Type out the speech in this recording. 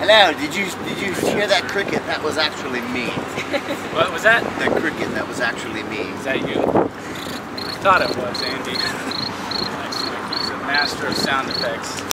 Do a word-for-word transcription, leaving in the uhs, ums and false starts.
Hello, did you did you hear that cricket? That was actually me. What was that? That cricket, that was actually me. Is that you? I thought it was, Andy. Nice, he's a master of sound effects.